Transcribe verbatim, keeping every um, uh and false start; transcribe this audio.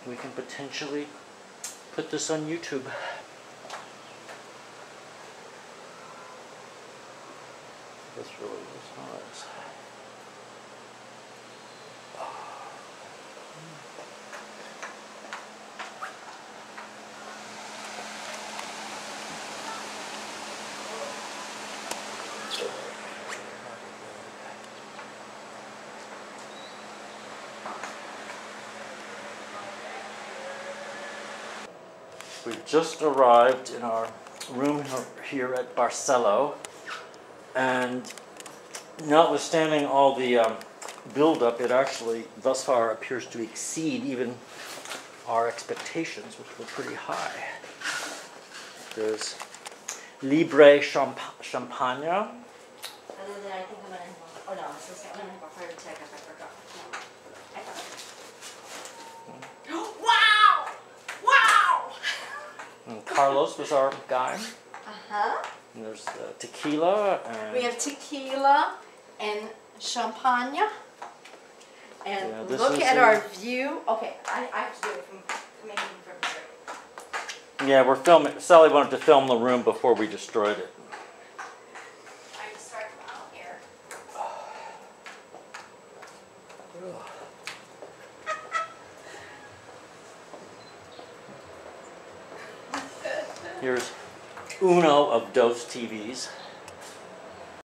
we can potentially put this on YouTube. This really was nice. We've just arrived in our room here at Barceló, and notwithstanding all the um, build-up, it actually thus far appears to exceed even our expectations, which were pretty high. There's Libre champ Champagne. Other than I think I'm gonna. Oh no, I was gonna say I'm gonna have a heart attack if I forgot. I thought. Wow! Wow! And Carlos was our guy. Uh huh. And there's uh, tequila. And we have tequila and champagne. And yeah, look at our view. Okay, I, I have to do it from making from here. Yeah, we're filming. Sally wanted to film the room before we destroyed it. I'm starting out here. Here's uno of those T Vs.